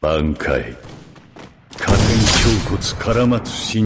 挽回。加点胸骨絡まつ心